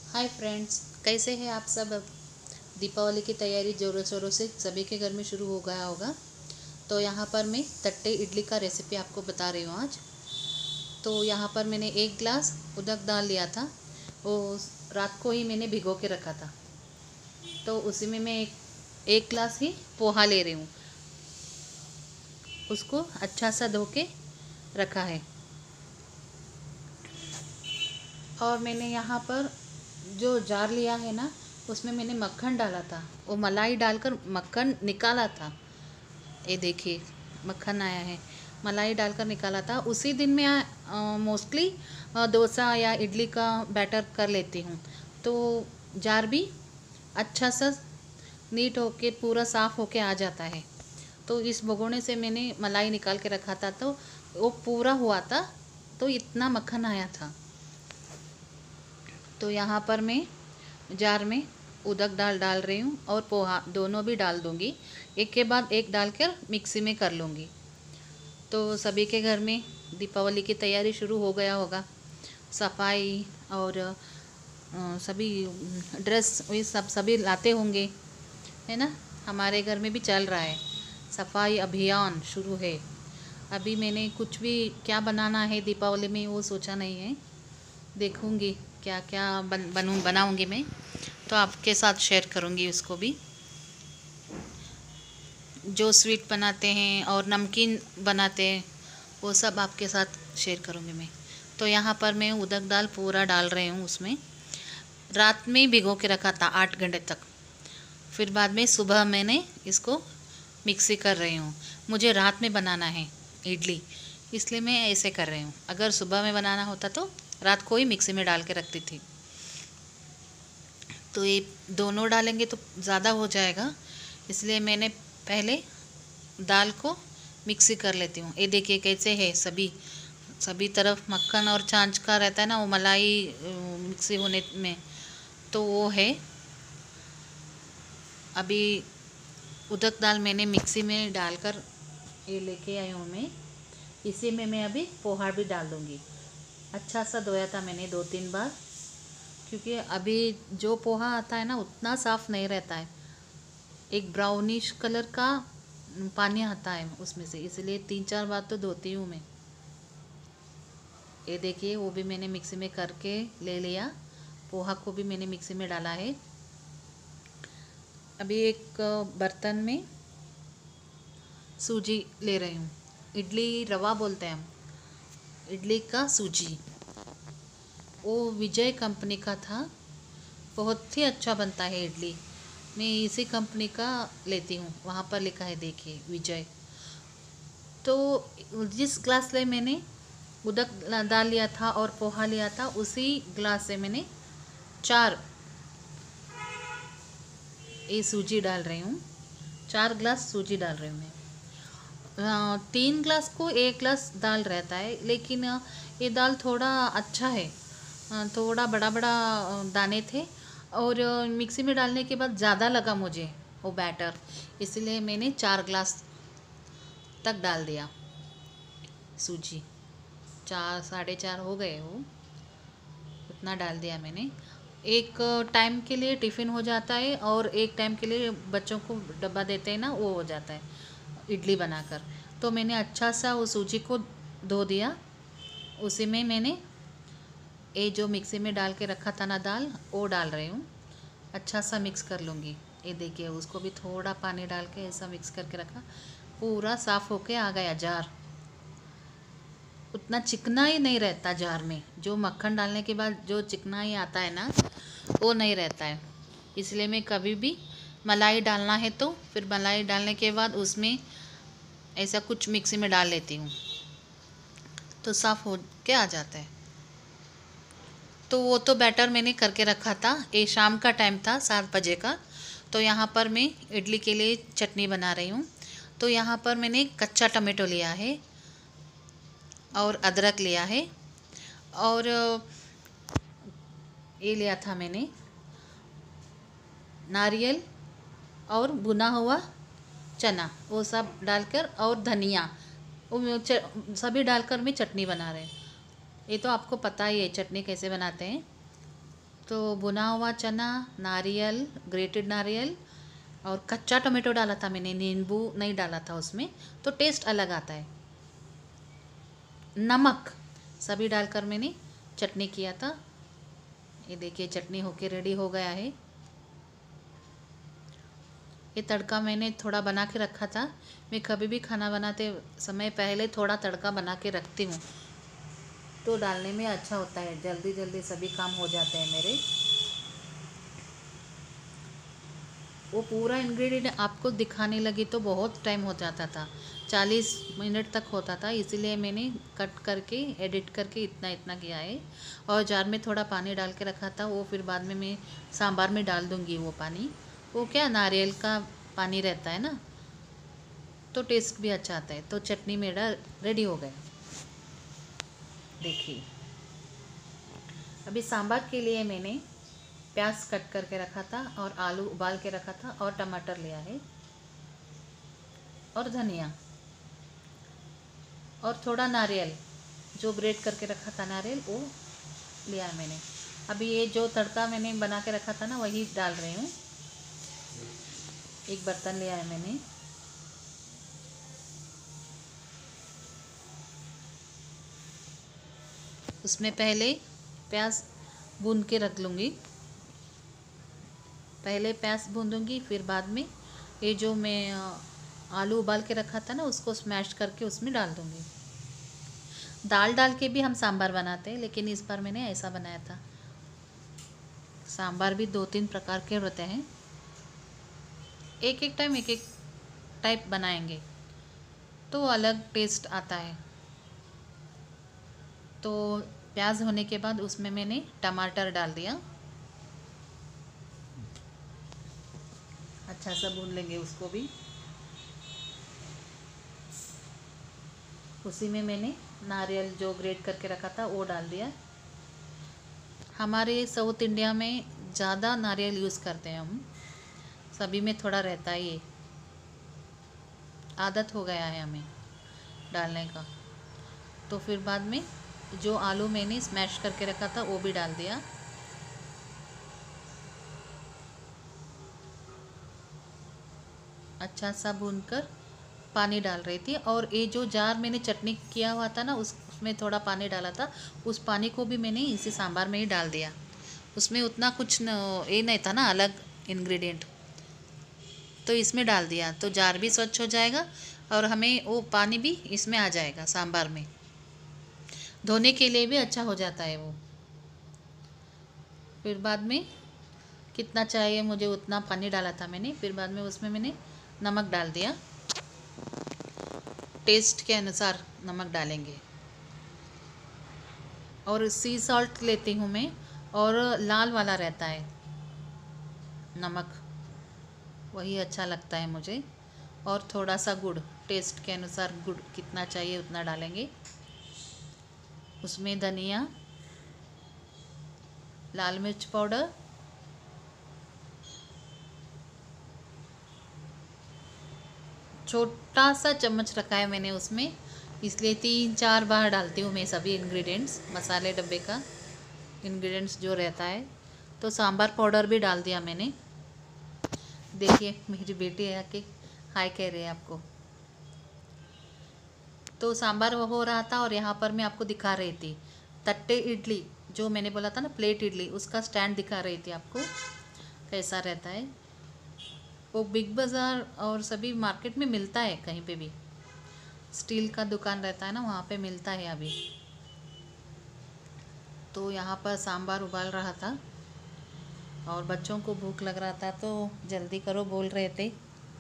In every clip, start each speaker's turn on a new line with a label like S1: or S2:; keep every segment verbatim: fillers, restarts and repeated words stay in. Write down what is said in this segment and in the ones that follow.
S1: Hi friends, कैसे हैं आप सब। अब दीपावली की तैयारी ज़ोरों शोरों से सभी के घर में शुरू हो गया होगा। तो यहाँ पर मैं तट्टे इडली का रेसिपी आपको बता रही हूँ आज। तो यहाँ पर मैंने एक ग्लास उड़द दाल लिया था। वो रात को ही मैंने भिगो के रखा था। तो उसी में मैं एक एक ग्लास ही पोहा ले रही हूँ। उसको अच्छा सा धो के रखा है। और मैंने यहाँ पर जो जार लिया है ना, उसमें मैंने मक्खन डाला था। वो मलाई डालकर मक्खन निकाला था। ये देखिए, मक्खन आया है। मलाई डालकर निकाला था। उसी दिन मैं मोस्टली डोसा या इडली का बैटर कर लेती हूँ। तो जार भी अच्छा सा नीट होके पूरा साफ़ होके आ जाता है। तो इस भगोने से मैंने मलाई निकाल के रखा था, तो वो पूरा हुआ था। तो इतना मक्खन आया था। तो यहाँ पर मैं जार में उड़द दाल डाल रही हूँ और पोहा दोनों भी डाल दूँगी। एक के बाद एक डालकर मिक्सी में कर लूँगी। तो सभी के घर में दीपावली की तैयारी शुरू हो गया होगा। सफाई और अ, सभी ड्रेस वही सब सभी लाते होंगे, है ना। हमारे घर में भी चल रहा है, सफाई अभियान शुरू है। अभी मैंने कुछ भी क्या बनाना है दीपावली में वो सोचा नहीं है। देखूँगी क्या क्या बन बनूँ बनाऊँगी मैं, तो आपके साथ शेयर करूँगी उसको भी। जो स्वीट बनाते हैं और नमकीन बनाते हैं वो सब आपके साथ शेयर करूँगी मैं। तो यहाँ पर मैं उड़द दाल पूरा डाल रही हूँ उसमें। रात में ही भिगो के रखा था आठ घंटे तक। फिर बाद में सुबह मैंने इसको मिक्सी कर रही हूँ। मुझे रात में बनाना है इडली, इसलिए मैं ऐसे कर रही हूँ। अगर सुबह में बनाना होता तो रात को ही मिक्सी में डाल के रखती थी। तो ये दोनों डालेंगे तो ज़्यादा हो जाएगा, इसलिए मैंने पहले दाल को मिक्सी कर लेती हूँ। ये देखिए कैसे है, सभी सभी तरफ मक्खन और छाछ का रहता है ना, वो मलाई मिक्सी होने में। तो वो है। अभी उड़द दाल मैंने मिक्सी में डालकर ये लेके आई हूँ मैं। इसी में मैं अभी पोहा भी डाल दूँगी। अच्छा सा धोया था मैंने दो तीन बार, क्योंकि अभी जो पोहा आता है ना उतना साफ़ नहीं रहता है। एक ब्राउनिश कलर का पानी आता है उसमें से, इसलिए तीन चार बार तो धोती हूँ मैं। ये देखिए, वो भी मैंने मिक्सी में करके ले लिया। पोहा को भी मैंने मिक्सी में डाला है। अभी एक बर्तन में सूजी ले रही हूँ। इडली रवा बोलते हैं हम, इडली का सूजी। वो विजय कंपनी का था, बहुत ही अच्छा बनता है इडली। मैं इसी कंपनी का लेती हूँ। वहाँ पर लिखा है देखिए, विजय। तो जिस ग्लास से मैंने उड़द दाल लिया था और पोहा लिया था, उसी ग्लास से मैंने चार ये सूजी डाल रही हूँ। चार ग्लास सूजी डाल रही हूँ मैं। अ, तीन ग्लास को एक ग्लास दाल रहता है, लेकिन अ, ये दाल थोड़ा अच्छा है। अ, थोड़ा बड़ा बड़ा अ, दाने थे, और अ, मिक्सी में डालने के बाद ज़्यादा लगा मुझे वो बैटर, इसलिए मैंने चार ग्लास तक डाल दिया सूजी। चार साढ़े चार हो गए वो, उतना डाल दिया मैंने। एक टाइम के लिए टिफ़िन हो जाता है, और एक टाइम के लिए बच्चों को डब्बा देते हैं ना, वो हो जाता है इडली बनाकर। तो मैंने अच्छा सा वो सूजी को धो दिया। उसी में मैंने ये जो मिक्सी में डाल के रखा था ना दाल, वो डाल रही हूँ। अच्छा सा मिक्स कर लूँगी। ये देखिए, उसको भी थोड़ा पानी डाल के ऐसा मिक्स करके रखा। पूरा साफ़ होके आ गया जार। उतना चिकना ही नहीं रहता जार में। जो मक्खन डालने के बाद जो चिकना ही आता है ना, वो नहीं रहता है। इसलिए मैं कभी भी मलाई डालना है तो फिर मलाई डालने के बाद उसमें ऐसा कुछ मिक्सी में डाल लेती हूँ, तो साफ़ हो के आ जाता है। तो वो तो बैटर मैंने करके रखा था। ये शाम का टाइम था, सात बजे का। तो यहाँ पर मैं इडली के लिए चटनी बना रही हूँ। तो यहाँ पर मैंने कच्चा टमाटो लिया है और अदरक लिया है, और ये लिया था मैंने नारियल और भुना हुआ चना, वो सब डालकर, और धनिया, वो च- सभी डालकर मैं चटनी बना रहे हैं। ये तो आपको पता ही है चटनी कैसे बनाते हैं। तो भुना हुआ चना, नारियल, ग्रेटेड नारियल और कच्चा टमाटो डाला था मैंने, नींबू नहीं डाला था उसमें, तो टेस्ट अलग आता है। नमक सभी डालकर मैंने चटनी किया था। ये देखिए चटनी होके रेडी हो गया है। ये तड़का मैंने थोड़ा बना के रखा था। मैं कभी भी खाना बनाते समय पहले थोड़ा तड़का बना के रखती हूँ, तो डालने में अच्छा होता है, जल्दी जल्दी सभी काम हो जाते हैं मेरे। वो पूरा इंग्रेडिएंट आपको दिखाने लगी तो बहुत टाइम हो जाता था, चालीस मिनट तक होता था, इसीलिए मैंने कट करके एडिट करके इतना इतना किया है। और जार में थोड़ा पानी डाल के रखा था, वो फिर बाद में मैं सांभर में डाल दूँगी। वो पानी वो क्या नारियल का पानी रहता है ना, तो टेस्ट भी अच्छा आता है। तो चटनी मेरा रेडी हो गया। देखिए अभी सांभर के लिए मैंने प्याज कट करके रखा था और आलू उबाल के रखा था और टमाटर लिया है और धनिया और थोड़ा नारियल जो ग्रेट करके रखा था, नारियल वो लिया है मैंने। अभी ये जो तड़का मैंने बना के रखा था ना, वही डाल रही हूँ। एक बर्तन लिया है मैंने। उसमें पहले प्याज भून के रख लूँगी। पहले प्याज भून दूँगी, फिर बाद में ये जो मैं आलू उबाल के रखा था ना, उसको स्मैश करके उसमें डाल दूँगी। दाल डाल के भी हम सांभर बनाते हैं, लेकिन इस बार मैंने ऐसा बनाया था। सांभर भी दो तीन प्रकार के होते हैं, एक एक टाइम एक एक टाइप बनाएंगे तो अलग टेस्ट आता है। तो प्याज होने के बाद उसमें मैंने टमाटर डाल दिया, अच्छा सा भून लेंगे उसको भी। उसी में मैंने नारियल जो ग्रेट करके रखा था वो डाल दिया। हमारे साउथ इंडिया में ज़्यादा नारियल यूज़ करते हैं हम, सभी में थोड़ा रहता है, ये आदत हो गया है हमें डालने का। तो फिर बाद में जो आलू मैंने स्मैश करके रखा था वो भी डाल दिया। अच्छा सा भूनकर पानी डाल रही थी, और ये जो जार मैंने चटनी किया हुआ था ना, उस उसमें थोड़ा पानी डाला था, उस पानी को भी मैंने इसी सांभर में ही डाल दिया। उसमें उतना कुछ न, ये नहीं था ना अलग इंग्रेडिएंट, तो इसमें डाल दिया तो जार भी स्वच्छ हो जाएगा और हमें वो पानी भी इसमें आ जाएगा। सांभर में धोने के लिए भी अच्छा हो जाता है वो। फिर बाद में कितना चाहिए मुझे उतना पानी डाला था मैंने। फिर बाद में उसमें मैंने नमक डाल दिया, टेस्ट के अनुसार नमक डालेंगे। और सी सॉल्ट लेती हूँ मैं, और लाल वाला रहता है नमक, वही अच्छा लगता है मुझे। और थोड़ा सा गुड़, टेस्ट के अनुसार गुड़ कितना चाहिए उतना डालेंगे। उसमें धनिया, लाल मिर्च पाउडर, छोटा सा चम्मच रखा है मैंने उसमें, इसलिए तीन चार बार डालती हूँ मैं सभी इंग्रेडिएंट्स, मसाले डब्बे का इंग्रेडिएंट्स जो रहता है। तो सांभर पाउडर भी डाल दिया मैंने। देखिए मेरी बेटी आके हाय कह रही है आपको। तो सांभर हो रहा था और यहाँ पर मैं आपको दिखा रही थी तट्टे इडली, जो मैंने बोला था ना प्लेट इडली, उसका स्टैंड दिखा रही थी आपको कैसा रहता है। वो बिग बाज़ार और सभी मार्केट में मिलता है, कहीं पे भी स्टील का दुकान रहता है ना, वहाँ पे मिलता है अभी। तो यहाँ पर सांभर उबाल रहा था और बच्चों को भूख लग रहा था, तो जल्दी करो बोल रहे थे,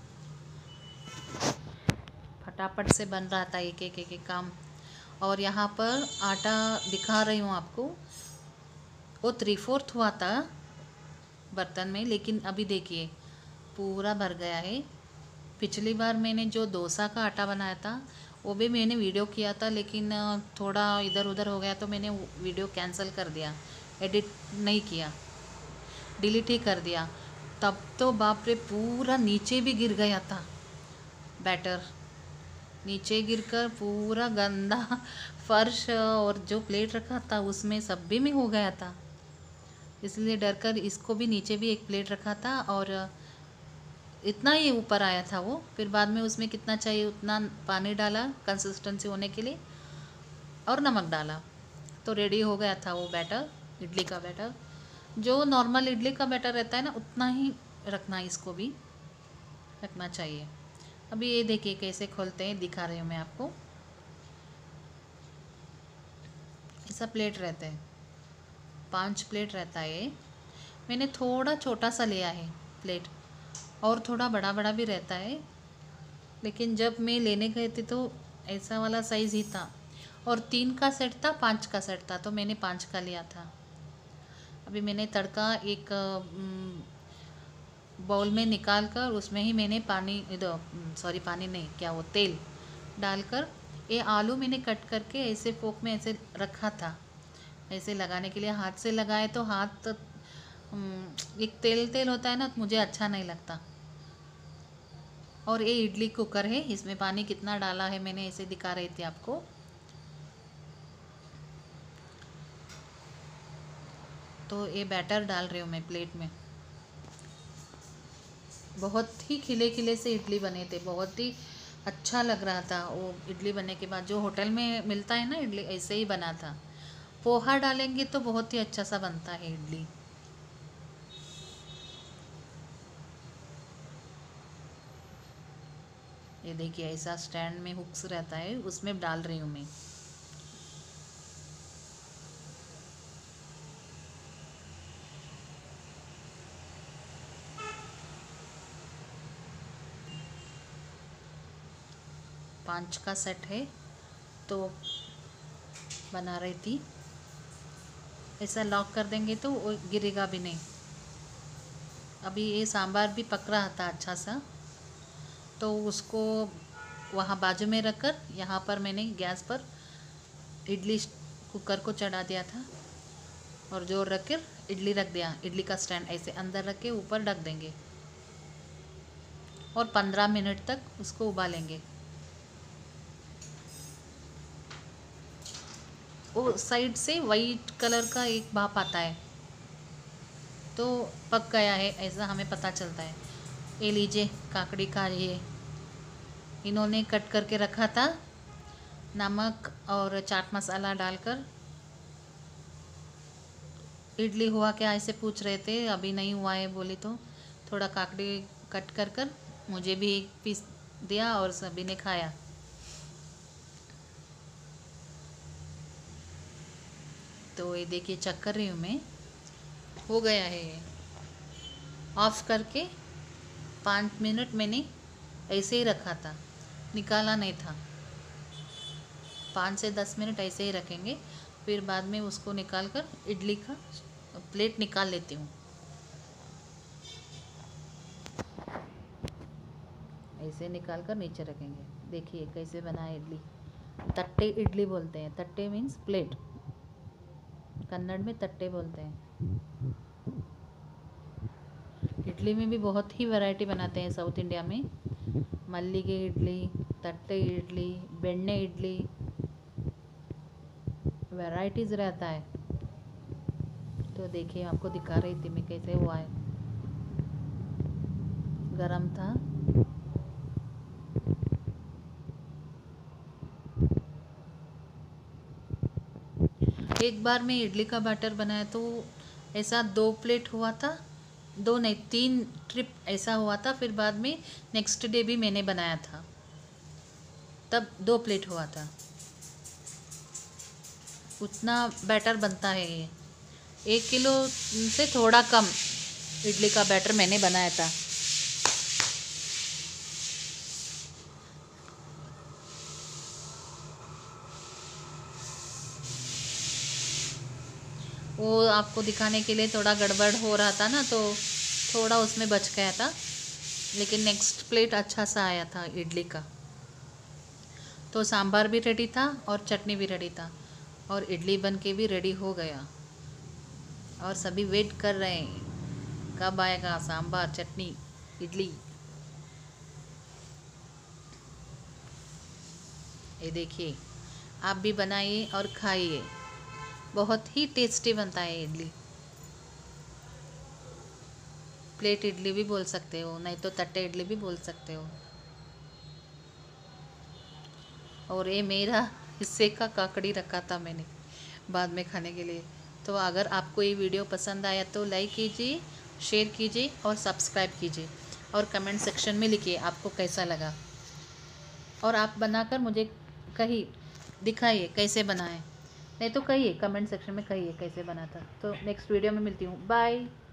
S1: फटाफट से बन रहा था एक एक एक एक काम। और यहाँ पर आटा दिखा रही हूँ आपको, वो थ्री फोर्थ हुआ था बर्तन में, लेकिन अभी देखिए पूरा भर गया है। पिछली बार मैंने जो डोसा का आटा बनाया था वो भी मैंने वीडियो किया था, लेकिन थोड़ा इधर उधर हो गया तो मैंने वीडियो कैंसिल कर दिया, एडिट नहीं किया, डिलीट ही कर दिया। तब तो बाप रे पूरा नीचे भी गिर गया था बैटर, नीचे गिरकर पूरा गंदा फर्श और जो प्लेट रखा था उसमें सब भी में हो गया था। इसलिए डर कर इसको भी नीचे भी एक प्लेट रखा था, और इतना ही ऊपर आया था वो। फिर बाद में उसमें कितना चाहिए उतना पानी डाला कंसिस्टेंसी होने के लिए, और नमक डाला, तो रेडी हो गया था वो बैटर, इडली का बैटर। जो नॉर्मल इडली का बैटर रहता है ना, उतना ही रखना, इसको भी रखना चाहिए। अभी ये देखिए कैसे खोलते हैं, दिखा रही हूँ मैं आपको। ऐसा प्लेट रहते हैं, पांच प्लेट रहता है ये। मैंने थोड़ा छोटा सा लिया है प्लेट, और थोड़ा बड़ा बड़ा भी रहता है, लेकिन जब मैं लेने गई थी तो ऐसा वाला साइज़ ही था, और तीन का सेट था, पाँच का सेट था, तो मैंने पाँच का लिया था। अभी मैंने तड़का एक बाउल में निकाल कर उसमें ही मैंने पानी, इधर सॉरी पानी नहीं, क्या वो तेल डालकर, ये आलू मैंने कट करके ऐसे फोक में ऐसे रखा था, ऐसे लगाने के लिए। हाथ से लगाए तो हाथ एक तेल तेल होता है ना, मुझे अच्छा नहीं लगता। और ये इडली कुकर है, इसमें पानी कितना डाला है मैंने ऐसे दिखा रही थी आपको। तो ये बैटर डाल रही हूँ मैं प्लेट में। बहुत ही खिले खिले से इडली बने थे, बहुत ही अच्छा लग रहा था वो इडली बनने के बाद। जो होटल में मिलता है ना इडली, ऐसे ही बना था। पोहा डालेंगे तो बहुत ही अच्छा सा बनता है इडली। ये देखिए ऐसा स्टैंड में हुक्स रहता है, उसमें डाल रही हूँ मैं। पाँच का सेट है तो बना रही थी। ऐसा लॉक कर देंगे तो वो गिरेगा भी नहीं। अभी ये सांभर भी पक रहा था अच्छा सा, तो उसको वहाँ बाजू में रखकर यहाँ पर मैंने गैस पर इडली कुकर को चढ़ा दिया था, और जोर रख कर इडली रख दिया। इडली का स्टैंड ऐसे अंदर रख के ऊपर ढक देंगे, और पंद्रह मिनट तक उसको उबालेंगे। वो साइड से वाइट कलर का एक भाप आता है, तो पक गया है ऐसा हमें पता चलता है। ये लीजिए काकड़ी का, ये इन्होंने कट करके रखा था, नमक और चाट मसाला डालकर। इडली हुआ क्या ऐसे पूछ रहे थे, अभी नहीं हुआ है बोली तो थोड़ा काकड़ी कट कर कर मुझे भी एक पीस दिया, और सभी ने खाया। तो ये देखिए चेक कर रही हूँ मैं, हो गया है ये। ऑफ करके पाँच मिनट मैंने ऐसे ही रखा था, निकाला नहीं था। पाँच से दस मिनट ऐसे ही रखेंगे, फिर बाद में उसको निकाल कर इडली का प्लेट निकाल लेती हूँ। ऐसे निकाल कर नीचे रखेंगे। देखिए कैसे बना है इडली। तट्टे इडली बोलते हैं, तट्टे मीन्स प्लेट, कन्नड़ में तट्टे बोलते हैं। इडली में भी बहुत ही वैरायटी बनाते हैं साउथ इंडिया में। मल्लिगे इडली, तट्टे इडली, बेन्ने इडली, वैराइटीज़ रहता है। तो देखिए आपको दिखा रही थी मैं कैसे हुआ है, गरम था। एक बार मैं इडली का बैटर बनाया तो ऐसा दो प्लेट हुआ था, दो नहीं तीन ट्रिप ऐसा हुआ था। फिर बाद में नेक्स्ट डे भी मैंने बनाया था, तब दो प्लेट हुआ था। उतना बैटर बनता है ये। एक किलो से थोड़ा कम इडली का बैटर मैंने बनाया था। वो आपको दिखाने के लिए थोड़ा गड़बड़ हो रहा था ना, तो थोड़ा उसमें बच गया था, लेकिन नेक्स्ट प्लेट अच्छा सा आया था इडली का। तो सांभर भी रेडी था और चटनी भी रेडी था, और इडली बन के भी रेडी हो गया, और सभी वेट कर रहे हैं कब आएगा सांभर चटनी इडली। ये देखिए आप भी बनाइए और खाइए, बहुत ही टेस्टी बनता है इडली। प्लेट इडली भी बोल सकते हो, नहीं तो तट्टे इडली भी बोल सकते हो। और ये मेरा हिस्से का काकड़ी रखा था मैंने बाद में खाने के लिए। तो अगर आपको ये वीडियो पसंद आया तो लाइक कीजिए, शेयर कीजिए और सब्सक्राइब कीजिए, और कमेंट सेक्शन में लिखिए आपको कैसा लगा, और आप बनाकर मुझे कहिए, दिखाइए कैसे बनाएं, नहीं तो कहिए कमेंट सेक्शन में कहिए कैसे बना था। तो नेक्स्ट वीडियो में मिलती हूँ, बाय।